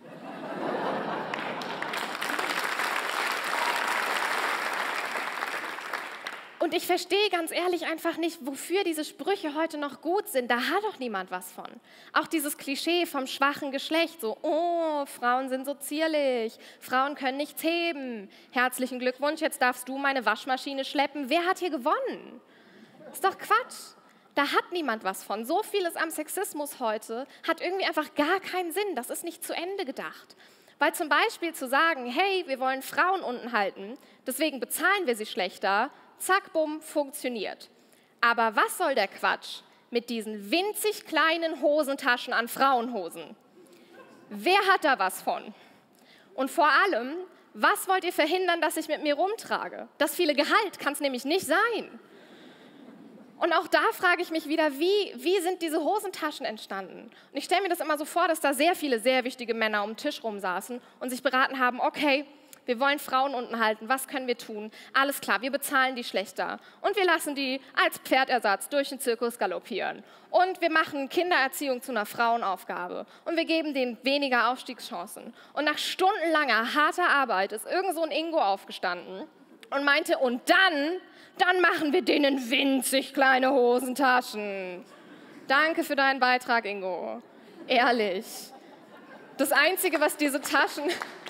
Und ich verstehe ganz ehrlich einfach nicht, wofür diese Sprüche heute noch gut sind. Da hat doch niemand was von. Auch dieses Klischee vom schwachen Geschlecht, so, oh, Frauen sind so zierlich, Frauen können nichts heben. Herzlichen Glückwunsch, jetzt darfst du meine Waschmaschine schleppen. Wer hat hier gewonnen? Ist doch Quatsch. Da hat niemand was von. So vieles am Sexismus heute hat irgendwie einfach gar keinen Sinn. Das ist nicht zu Ende gedacht. Weil zum Beispiel zu sagen, hey, wir wollen Frauen unten halten, deswegen bezahlen wir sie schlechter, zack, bumm, funktioniert. Aber was soll der Quatsch mit diesen winzig kleinen Hosentaschen an Frauenhosen? Wer hat da was von? Und vor allem, was wollt ihr verhindern, dass ich mit mir rumtrage? Das viele Gehalt kann es nämlich nicht sein. Und auch da frage ich mich wieder, wie, wie sind diese Hosentaschen entstanden? Und ich stelle mir das immer so vor, dass da sehr viele sehr wichtige Männer um den Tisch rumsaßen und sich beraten haben, okay, wir wollen Frauen unten halten, was können wir tun? Alles klar, wir bezahlen die schlechter und wir lassen die als Pferdersatz durch den Zirkus galoppieren. Und wir machen Kindererziehung zu einer Frauenaufgabe und wir geben denen weniger Aufstiegschancen. Und nach stundenlanger harter Arbeit ist irgend so ein Ingo aufgestanden und meinte, und dann, dann machen wir denen winzig kleine Hosentaschen. Danke für deinen Beitrag, Ingo. Ehrlich. Das Einzige, was diese Taschen...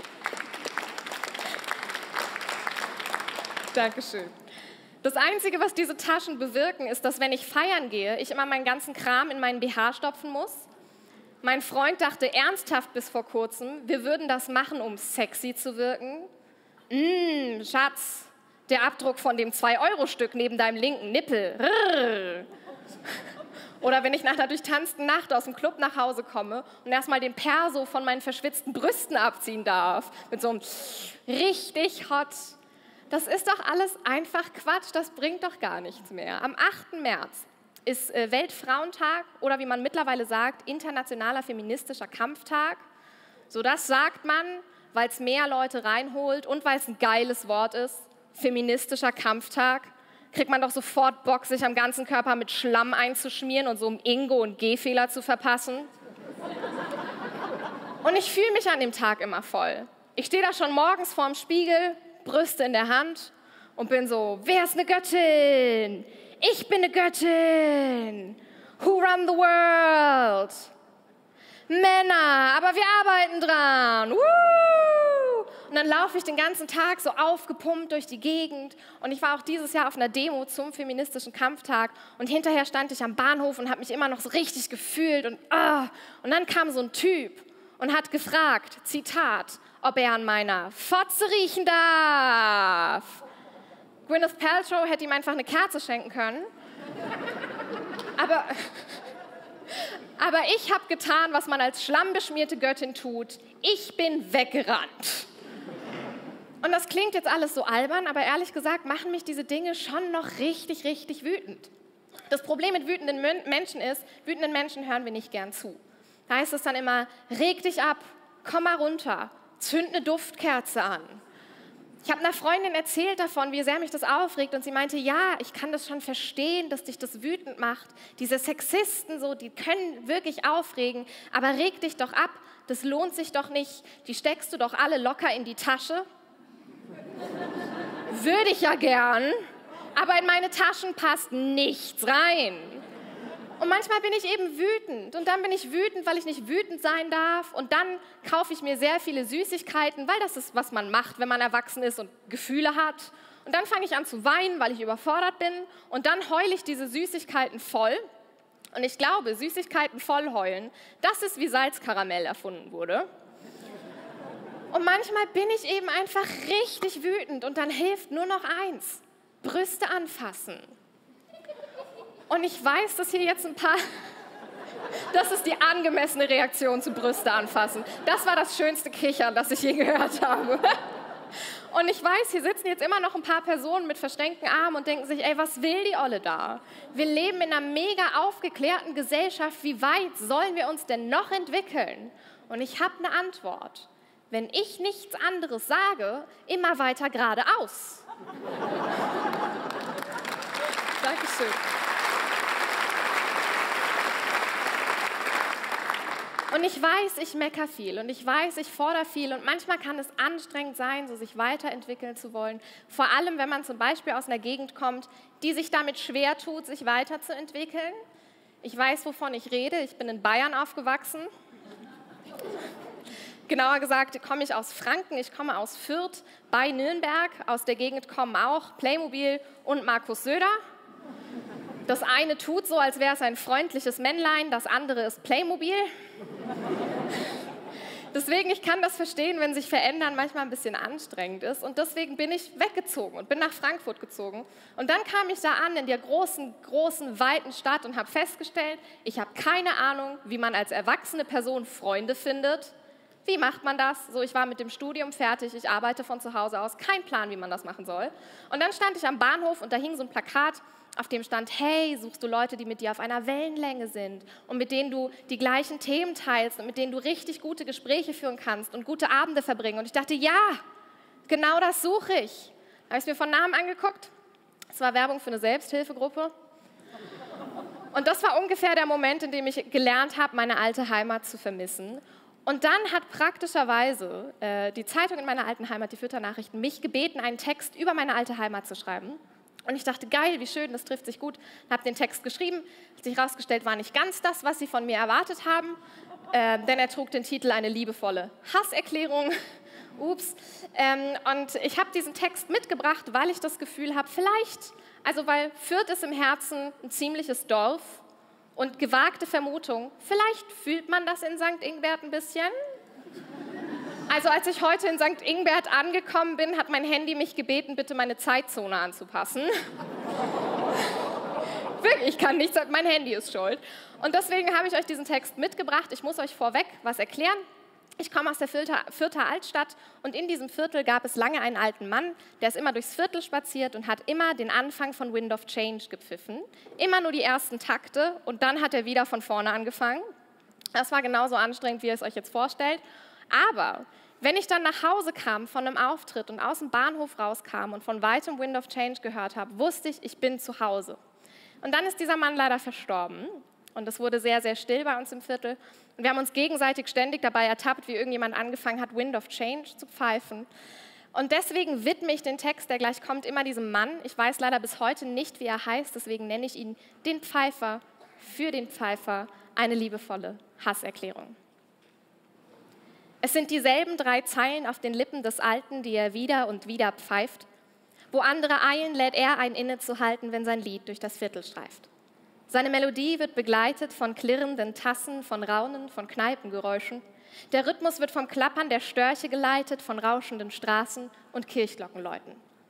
Dankeschön. Das Einzige, was diese Taschen bewirken, ist, dass wenn ich feiern gehe, ich immer meinen ganzen Kram in meinen B H stopfen muss. Mein Freund dachte ernsthaft bis vor kurzem, wir würden das machen, um sexy zu wirken. Mmm, Schatz, der Abdruck von dem zwei Euro Stück neben deinem linken Nippel. Rrr. Oder wenn ich nach einer durchtanzten Nacht aus dem Club nach Hause komme und erstmal den Perso von meinen verschwitzten Brüsten abziehen darf. Mit so einem richtig hot... Das ist doch alles einfach Quatsch, das bringt doch gar nichts mehr. Am achten März ist äh, Weltfrauentag oder wie man mittlerweile sagt, internationaler feministischer Kampftag. So, das sagt man, weil es mehr Leute reinholt und weil es ein geiles Wort ist. Feministischer Kampftag. Kriegt man doch sofort Bock, sich am ganzen Körper mit Schlamm einzuschmieren und so um Ingo und G-Fehler zu verpassen. Und ich fühle mich an dem Tag immer voll. Ich stehe da schon morgens vorm Spiegel, Brüste in der Hand und bin so, wer ist eine Göttin? Ich bin eine Göttin. Who run the world? Männer, aber wir arbeiten dran. Woo! Und dann laufe ich den ganzen Tag so aufgepumpt durch die Gegend. Und ich war auch dieses Jahr auf einer Demo zum feministischen Kampftag. Und hinterher stand ich am Bahnhof und habe mich immer noch so richtig gefühlt. Und, ah. und dann kam so ein Typ und hat gefragt, Zitat, ob er an meiner Fotze riechen darf. Gwyneth Paltrow hätte ihm einfach eine Kerze schenken können. Aber, aber ich habe getan, was man als schlammbeschmierte Göttin tut. Ich bin weggerannt. Und das klingt jetzt alles so albern, aber ehrlich gesagt machen mich diese Dinge schon noch richtig, richtig wütend. Das Problem mit wütenden Menschen ist, wütenden Menschen hören wir nicht gern zu. Da heißt es dann immer, reg dich ab, komm mal runter, zünd eine Duftkerze an. Ich habe einer Freundin erzählt davon, wie sehr mich das aufregt, und sie meinte, ja, ich kann das schon verstehen, dass dich das wütend macht. Diese Sexisten, so, die können wirklich aufregen, aber reg dich doch ab, das lohnt sich doch nicht, die steckst du doch alle locker in die Tasche. Würde ich ja gern, aber in meine Taschen passt nichts rein. Und manchmal bin ich eben wütend und dann bin ich wütend, weil ich nicht wütend sein darf, und dann kaufe ich mir sehr viele Süßigkeiten, weil das ist, was man macht, wenn man erwachsen ist und Gefühle hat. Und dann fange ich an zu weinen, weil ich überfordert bin, und dann heule ich diese Süßigkeiten voll. Und ich glaube, Süßigkeiten voll heulen, das ist, wie Salzkaramell erfunden wurde. Und manchmal bin ich eben einfach richtig wütend und dann hilft nur noch eins: Brüste anfassen. Und ich weiß, dass hier jetzt ein paar... Das ist die angemessene Reaktion zu Brüste anfassen. Das war das schönste Kichern, das ich je gehört habe. Und ich weiß, hier sitzen jetzt immer noch ein paar Personen mit verschränkten Armen und denken sich, ey, was will die Olle da? Wir leben in einer mega aufgeklärten Gesellschaft. Wie weit sollen wir uns denn noch entwickeln? Und ich habe eine Antwort. Wenn ich nichts anderes sage, immer weiter geradeaus. Dankeschön. Und ich weiß, ich meckere viel und ich weiß, ich fordere viel, und manchmal kann es anstrengend sein, so sich weiterentwickeln zu wollen. Vor allem, wenn man zum Beispiel aus einer Gegend kommt, die sich damit schwer tut, sich weiterzuentwickeln. Ich weiß, wovon ich rede. Ich bin in Bayern aufgewachsen. Genauer gesagt komme ich aus Franken, ich komme aus Fürth bei Nürnberg. Aus der Gegend kommen auch Playmobil und Markus Söder. Das eine tut so, als wäre es ein freundliches Männlein, das andere ist Playmobil. Deswegen, ich kann das verstehen, wenn sich Verändern manchmal ein bisschen anstrengend ist. Und deswegen bin ich weggezogen und bin nach Frankfurt gezogen. Und dann kam ich da an in der großen, großen, weiten Stadt und habe festgestellt, ich habe keine Ahnung, wie man als erwachsene Person Freunde findet. Wie macht man das? So, ich war mit dem Studium fertig, ich arbeite von zu Hause aus, kein Plan, wie man das machen soll. Und dann stand ich am Bahnhof und da hing so ein Plakat, auf dem stand, hey, suchst du Leute, die mit dir auf einer Wellenlänge sind und mit denen du die gleichen Themen teilst und mit denen du richtig gute Gespräche führen kannst und gute Abende verbringen. Und ich dachte, ja, genau das suche ich. Da habe ich es mir von Namen angeguckt. Es war Werbung für eine Selbsthilfegruppe. Und das war ungefähr der Moment, in dem ich gelernt habe, meine alte Heimat zu vermissen. Und dann hat praktischerweise äh, die Zeitung in meiner alten Heimat, die Fürther Nachrichten, mich gebeten, einen Text über meine alte Heimat zu schreiben. Und ich dachte, geil, wie schön, das trifft sich gut. Habe den Text geschrieben. Hat sich herausgestellt, war nicht ganz das, was sie von mir erwartet haben, äh, denn er trug den Titel Eine liebevolle Hasserklärung. Ups. Ähm, und ich habe diesen Text mitgebracht, weil ich das Gefühl habe, vielleicht, also weil Fürth ist im Herzen ein ziemliches Dorf und gewagte Vermutung, vielleicht fühlt man das in Sankt Ingbert ein bisschen. Also als ich heute in Sankt Ingbert angekommen bin, hat mein Handy mich gebeten, bitte meine Zeitzone anzupassen. Wirklich, ich kann nichts, mein Handy ist schuld. Und deswegen habe ich euch diesen Text mitgebracht. Ich muss euch vorweg was erklären. Ich komme aus der Fürther, Fürther Altstadt und in diesem Viertel gab es lange einen alten Mann, der ist immer durchs Viertel spaziert und hat immer den Anfang von Wind of Change gepfiffen. Immer nur die ersten Takte und dann hat er wieder von vorne angefangen. Das war genauso anstrengend, wie ihr es euch jetzt vorstellt. Aber wenn ich dann nach Hause kam von einem Auftritt und aus dem Bahnhof rauskam und von weitem Wind of Change gehört habe, wusste ich, ich bin zu Hause. Und dann ist dieser Mann leider verstorben und es wurde sehr, sehr still bei uns im Viertel. Und wir haben uns gegenseitig ständig dabei ertappt, wie irgendjemand angefangen hat, Wind of Change zu pfeifen. Und deswegen widme ich den Text, der gleich kommt, immer diesem Mann. Ich weiß leider bis heute nicht, wie er heißt, deswegen nenne ich ihn den Pfeifer, für den Pfeifer, eine liebevolle Hasserklärung. Es sind dieselben drei Zeilen auf den Lippen des Alten, die er wieder und wieder pfeift. Wo andere eilen, lädt er ein, innezuhalten, wenn sein Lied durch das Viertel streift. Seine Melodie wird begleitet von klirrenden Tassen, von Raunen, von Kneipengeräuschen. Der Rhythmus wird vom Klappern der Störche geleitet, von rauschenden Straßen und Kirchglockenläuten.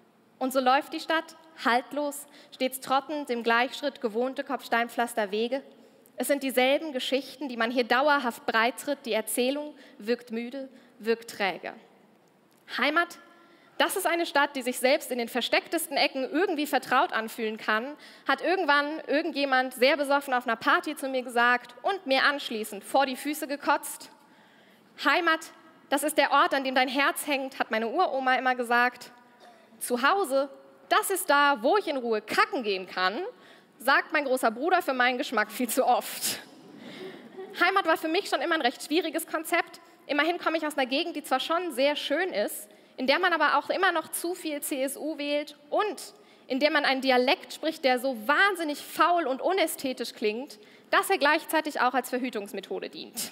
Und so läuft die Stadt, haltlos, stets trottend im Gleichschritt gewohnte Kopfsteinpflasterwege. Es sind dieselben Geschichten, die man hier dauerhaft breitritt. Die Erzählung wirkt müde, wirkt träge. Heimat, das ist eine Stadt, die sich selbst in den verstecktesten Ecken irgendwie vertraut anfühlen kann, hat irgendwann irgendjemand sehr besoffen auf einer Party zu mir gesagt und mir anschließend vor die Füße gekotzt. Heimat, das ist der Ort, an dem dein Herz hängt, hat meine Uroma immer gesagt. Zu Hause, das ist da, wo ich in Ruhe kacken gehen kann, sagt mein großer Bruder für meinen Geschmack viel zu oft. Heimat war für mich schon immer ein recht schwieriges Konzept. Immerhin komme ich aus einer Gegend, die zwar schon sehr schön ist, in der man aber auch immer noch zu viel C S U wählt und in der man einen Dialekt spricht, der so wahnsinnig faul und unästhetisch klingt, dass er gleichzeitig auch als Verhütungsmethode dient.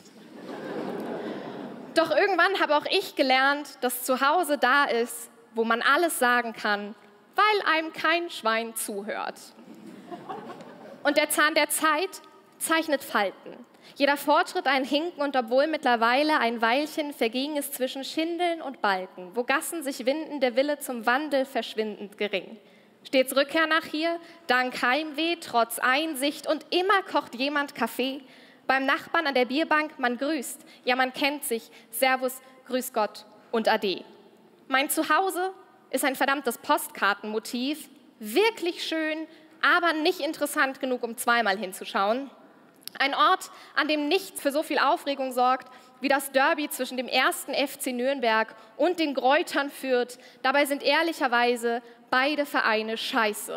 Doch irgendwann habe auch ich gelernt, dass zu Hause da ist, wo man alles sagen kann, weil einem kein Schwein zuhört. Und der Zahn der Zeit zeichnet Falten. Jeder Fortschritt ein Hinken und obwohl mittlerweile ein Weilchen verging es zwischen Schindeln und Balken, wo Gassen sich winden, der Wille zum Wandel verschwindend gering. Stets Rückkehr nach hier, dank Heimweh, trotz Einsicht und immer kocht jemand Kaffee. Beim Nachbarn an der Bierbank, man grüßt, ja man kennt sich, Servus, Grüß Gott und Ade. Mein Zuhause ist ein verdammtes Postkartenmotiv, wirklich schön, aber nicht interessant genug, um zweimal hinzuschauen. Ein Ort, an dem nichts für so viel Aufregung sorgt, wie das Derby zwischen dem ersten F C Nürnberg und den Greutern Fürth. Dabei sind ehrlicherweise beide Vereine scheiße.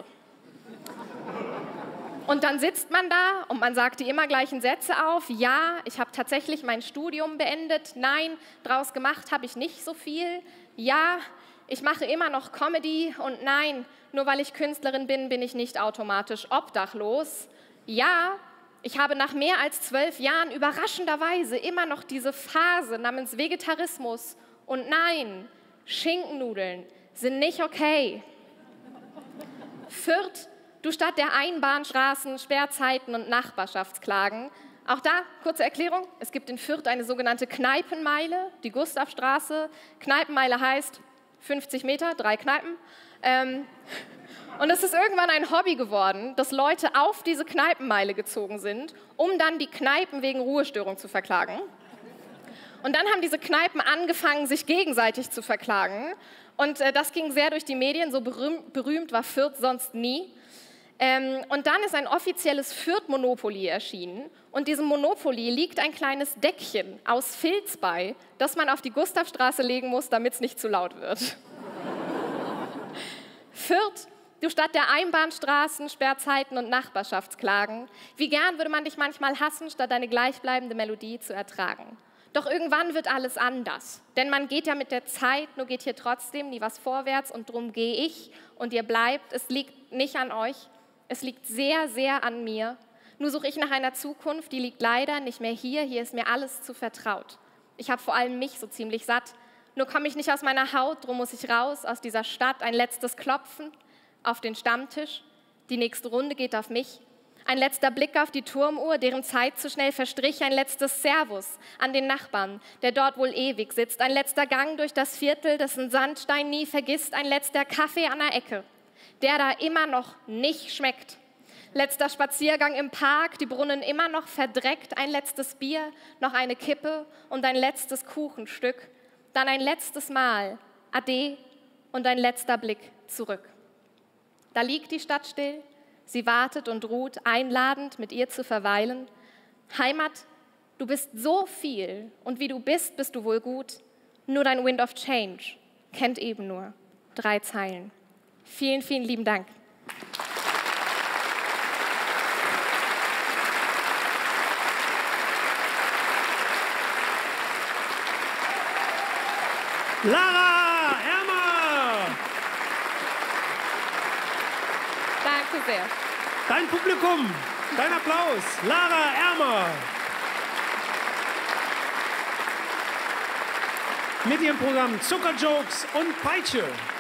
Und dann sitzt man da und man sagt die immer gleichen Sätze auf. Ja, ich habe tatsächlich mein Studium beendet. Nein, draus gemacht habe ich nicht so viel. Ja, ich mache immer noch Comedy. Und nein, nur weil ich Künstlerin bin, bin ich nicht automatisch obdachlos. Ja, ich habe nach mehr als zwölf Jahren überraschenderweise immer noch diese Phase namens Vegetarismus. Und nein, Schinkennudeln sind nicht okay. Fürth, du Stadt der Einbahnstraßen, Sperrzeiten und Nachbarschaftsklagen. Auch da, kurze Erklärung, es gibt in Fürth eine sogenannte Kneipenmeile, die Gustavstraße. Kneipenmeile heißt fünfzig Meter, drei Kneipen. Ähm, und es ist irgendwann ein Hobby geworden, dass Leute auf diese Kneipenmeile gezogen sind, um dann die Kneipen wegen Ruhestörung zu verklagen. Und dann haben diese Kneipen angefangen, sich gegenseitig zu verklagen. Und äh, das ging sehr durch die Medien, so berühmt, berühmt war Fürth sonst nie. Ähm, und dann ist ein offizielles Fürth-Monopoly erschienen. Und diesem Monopoly liegt ein kleines Deckchen aus Filz bei, das man auf die Gustavstraße legen muss, damit es nicht zu laut wird. Fürth, du Stadt der Einbahnstraßen, Sperrzeiten und Nachbarschaftsklagen. Wie gern würde man dich manchmal hassen, statt eine gleichbleibende Melodie zu ertragen. Doch irgendwann wird alles anders. Denn man geht ja mit der Zeit, nur geht hier trotzdem nie was vorwärts. Und drum gehe ich und ihr bleibt. Es liegt nicht an euch. Es liegt sehr, sehr an mir. Nur suche ich nach einer Zukunft, die liegt leider nicht mehr hier. Hier ist mir alles zu vertraut. Ich habe vor allem mich so ziemlich satt. Nur komme ich nicht aus meiner Haut, drum muss ich raus aus dieser Stadt. Ein letztes Klopfen auf den Stammtisch. Die nächste Runde geht auf mich. Ein letzter Blick auf die Turmuhr, deren Zeit zu schnell verstrich. Ein letztes Servus an den Nachbarn, der dort wohl ewig sitzt. Ein letzter Gang durch das Viertel, dessen Sandstein nie vergisst. Ein letzter Kaffee an der Ecke, der da immer noch nicht schmeckt. Letzter Spaziergang im Park, die Brunnen immer noch verdreckt. Ein letztes Bier, noch eine Kippe und ein letztes Kuchenstück. Dann ein letztes Mal, Ade und ein letzter Blick zurück. Da liegt die Stadt still, sie wartet und ruht, einladend mit ihr zu verweilen. Heimat, du bist so viel und wie du bist, bist du wohl gut. Nur dein Wind of Change kennt eben nur drei Zeilen. Vielen, vielen lieben Dank. Lara Ermer! Danke sehr. Dein Publikum, dein Applaus, Lara Ermer. Mit ihrem Programm Zuckerjokes und Peitsche.